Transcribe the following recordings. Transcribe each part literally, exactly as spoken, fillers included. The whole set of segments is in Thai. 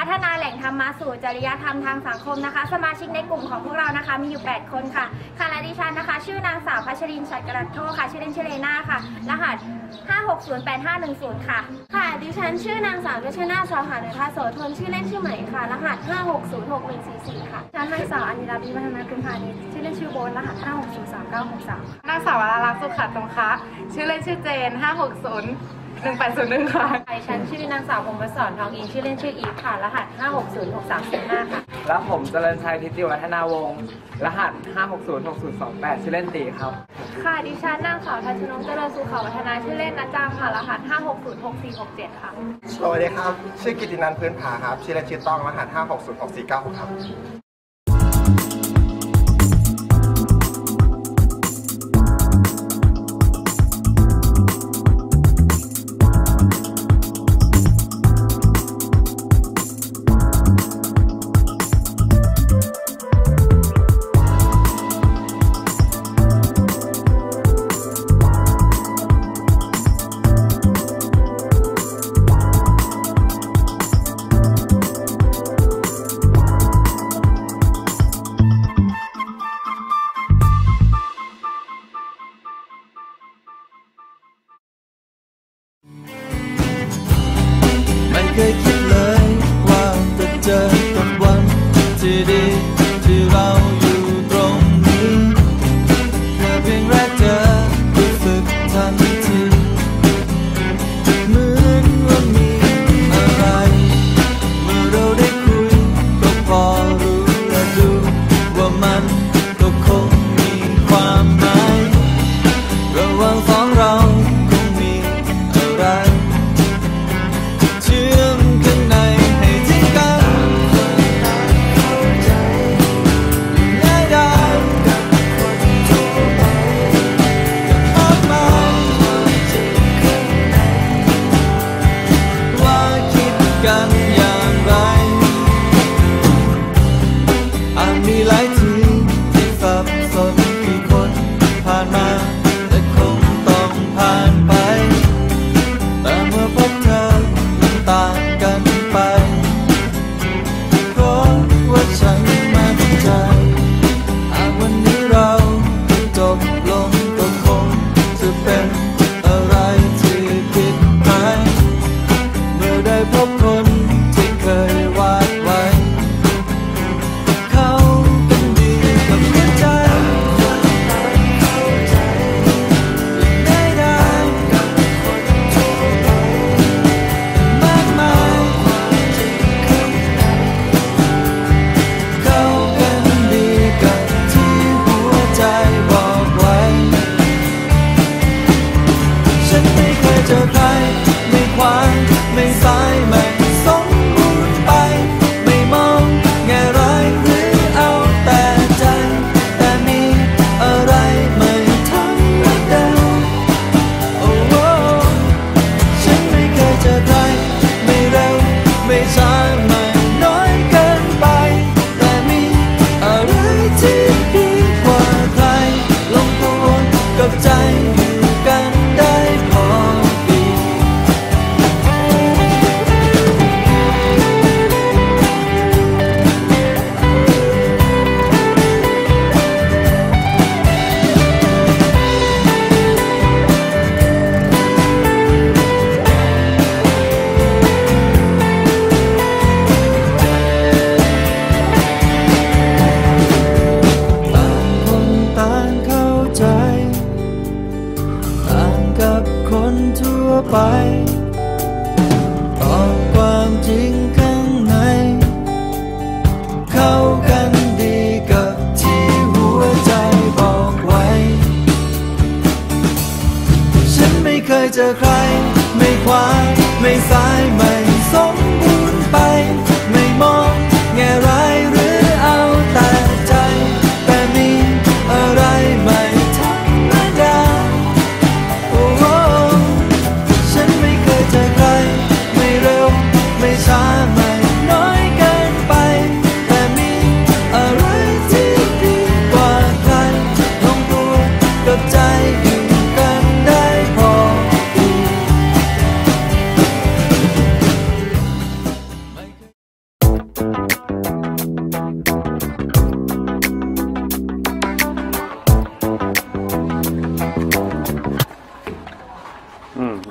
ฒนาแหล่งธรรมะสู่จริยธรรมทางสังคมนะคะสมาชิกในกลุ่มของพวกเรานะคะมีอยู่แปดคนค่ะค่ะและดิฉันนะคะชื่อนางสาวพัชรินทร์ฉัตรกรัตโทค่ะชื่อเล่นชื่อเลน่าค่ะรหัสห้าหกศูนย์แปดห้าหนึ่งศูนย์ค่ะค่ะดิฉันชื่อนางสาวรัชนาสาวหาเนธาโสธรชื่อเล่นชื่อใหม่ค่ะรหัสห้าหกศูนย์หกหนึ่งสี่สี่ค่ะฉันนางสาวอนิราวิวัฒนาคุณพาณิชย์ชื่อเล่นชื่อโบนรหัสห้าหกศูนย์สามเก้าหกสามนางสาววราลักษณ์สุขะตรงคะชื่อเล่นชื่อเจนห้าหกศูนย์หนึ่งแปดศูนย์หนึ่งค่ะฉันชื่อนางสาวพงศรทองอินชื่อเล่นชื่ออีฟค่ะรหัสห้าหกศูนย์หกสามสี่ห้าค่ะแล้วผมเจริญชัยทิติวัฒนาวงศ์รหัสห้าหกศูนย์หกศูนย์สองแปดชื่อเล่นตีครับค่ะดิฉันนางสาวทัชนงเจริญสุขวัฒนาชื่อเล่นนะจามค่ะรหัสห้าหกศูนย์หกสี่หกเจ็ดค่ะสวัสดีครับชื่อกิตินันท์พื้นผาครับชื่อเล่นชื่อต้องรหัสห้าหกศูนย์หกสี่เก้าหกครับไม่เคยคิดเลยว่าจะเจอกับวันที่ดีที่เราอยู่ตรงนี้แค่เพียงแรกเจอรู้สึกทันทีเหมือนว่ามีอะไรเมื่อเราได้คุยก็พอรู้และดูว่ามันก็คงมีความหมายระหว่างสองเราคงมีอะไรเชื่อมข้างในให้ทิ้งกันง่ายได้กับคนทั่วไปมากมายว่าคิดกันอย่างไรอาจมีหลายทีที่สับสนกี่คนผ่านมาและคงต้องผ่านไปแต่เมื่อพบเธอต่างกันไปเพราะว่าฉันมั่นใจหากวันนี้เราจบลงก็คงจะเป็นอะไรที่ผิดไปเมื่อได้พบคนที่เคยวาดไว้เขาเป็นดีกับหัวใจได้ได้กับคนทั่วไปมากมายเขาเป็นดีกับที่หัวใจบอกไว้ฉันไม่เคยเจอใครไม่ขวางไม่สายไม่สมบูรณ์ไปไม่มองแง่ร้ายหรือเอาแต่ใจแต่มีอะไรไม่ธรรมดาโอ้โหฉันไม่เคยเจอใครไม่เร็วไม่ช้าไม่น้อยเกินไปแต่มีอะไรที่ดีกว่าใครลงตัวกับใจอยู่กันได้พอดี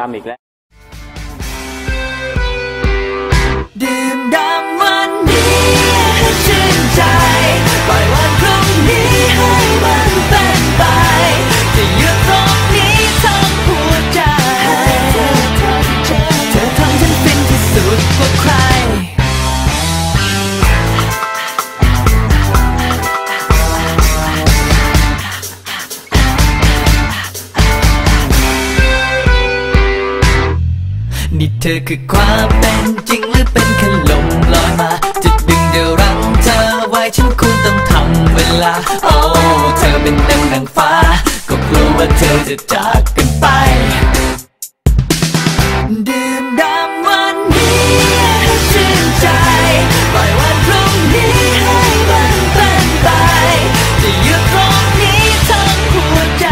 ำอีกแล้วดื่มด่ำวันนี้ให้ชื่นใจปล่อยวันพรุ่งนี้ให้มันเป็นไปจะหยุดตรงนี้ทั้งหัวใจเธอทำฉันฟินที่สุดกว่าใครนี่เธอคือความเป็นจริงหรือเป็นแค่ลมลอยมาจะดึงเดี๋ยวรั้งเธอไว้ฉันคงต้องทำเวลาโอ้เธอเป็นดังนางฟ้าก็กลัวว่าเธอจะจากกันไปดื่มด่ำวันนี้ให้ชื่นใจปล่อยวันพรุ่งนี้ให้มันเป็นไปจะหยุดตรงนี้ทั้งหัวใจ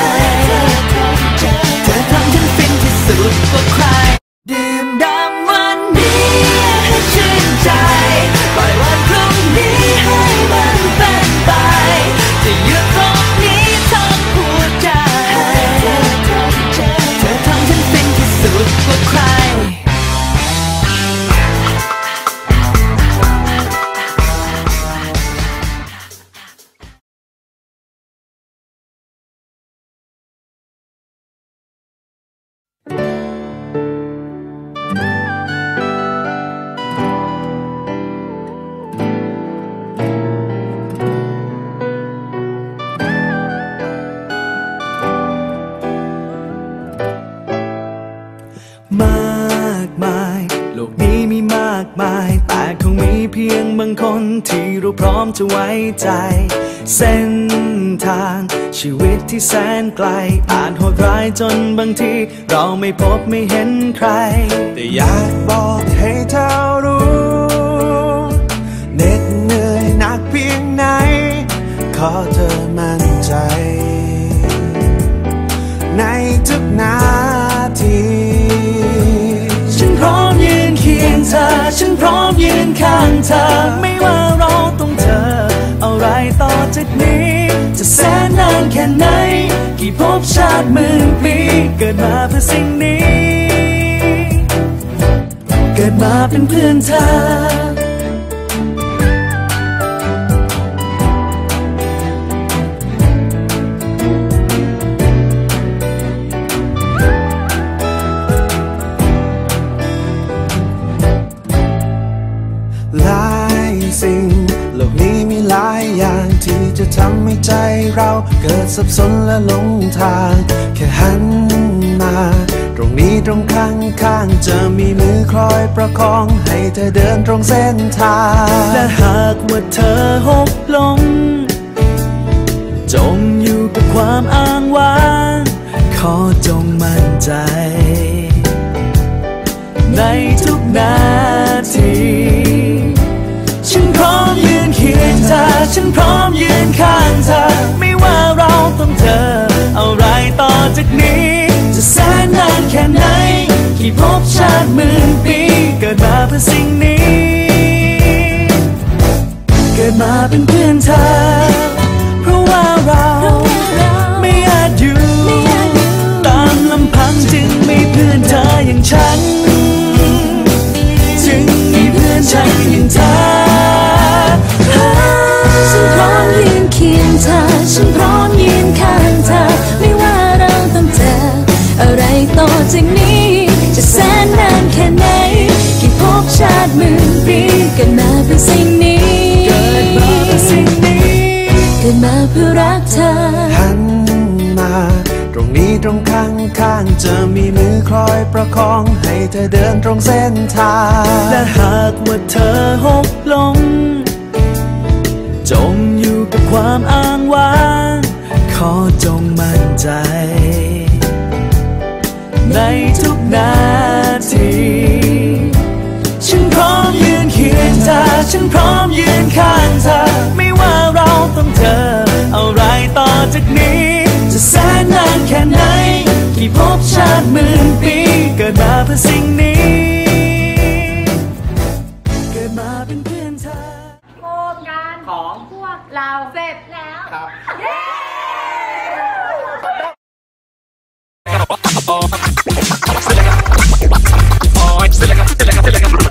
เธอทำฉันฟินที่สุดกว่าใครดื่มด่ำวันนี้ให้ชื่นใจปล่อยวันพรุ่งนี้ให้มันเป็นไปจะหยุดตรงนี้ทั้งหัวใจเธอทำฉันฟินที่สุดกว่าใครมากมายโลกนี้มีมากมายแต่คงมีเพียงบางคนที่เราพร้อมจะไว้ใจเส้นทางชีวิตที่แสนไกลอาจโหดร้ายจนบางทีเราไม่พบไม่เห็นใครแต่อยากบอกให้เธอรู้เหน็ดเหนื่อยหนักเพียงไหนขอเธอมั่นใจในทุกนาทีฉันพร้อมยืนเคียงเธอฉันพร้อมยืนข้างเธอไม่ว่าเราต้องเจออะไรต่อจากนี้จะแสนนานแค่ไหนกี่ภพชาติหมื่นปีเกิดมาเพื่อสิ่งนี้เกิดมาเป็นเพื่อนเธอหลายสิ่งโลกนี้มีหลายอย่างที่จะทำให้ใจเราเกิดสับสนและหลงทางแค่หันมาตรงนี้ตรงข้างข้างจะมีมือคอยประคองให้เธอเดินตรงเส้นทางและหากว่าเธอหกล้มจมอยู่กับความอ้างว้างขอจงมั่นใจในทุกนาทีฉันพร้อมยืนเคียงเธอฉันพร้อมยืนข้างเธอไม่ว่าเราต้องเจออะไรต่อจากนี้จะแสนนานแค่ไหนกี่ภพชาติหมื่นปีเกิดมาเพื่อสิ่งนี้เกิดมาเป็นเพื่อนเธอเพราะว่าเราไม่อาจอยู่ตามลำพังจึงมีเพื่อนเธออย่างฉันจึงมีเพื่อนใจอย่างเธอฉันพร้อมยืนเคียงเธอฉันพร้อมยืนข้างเธอไม่ว่าเราต้องเจออะไรต่อจากนี้จะแสนนานแค่ไหนกี่ภพชาติหมื่นปีเกิดมาเพื่อสิ่งนี้เกิดมาเพื่อสิ่งนี้เกิดมาเพื่อรักเธอหันมาตรงนี้ตรงข้างข้างจะมีมือคอยประคองให้เธอเดินตรงเส้นทางและหากว่าเธอหกล้มจมอยู่กับความอ้างว้างขอจงมั่นใจในทุกนาทีฉันพร้อมยืนเคียงเธอฉันพร้อมยืนข้างเธอไม่ว่าเราต้องเจออะไรต่อจากนี้จะแสนนานแค่ไหนกี่ภพชาติหมื่นปีเกิดมาเพื่อสิ่งนี้เกิดมาเป็นเพื่อนเธอโครงการของพวกเราเสร็จแล้วครับเย้เสร็จแล้วครับเสร็จแล้วครับเสร็จแล้วครับ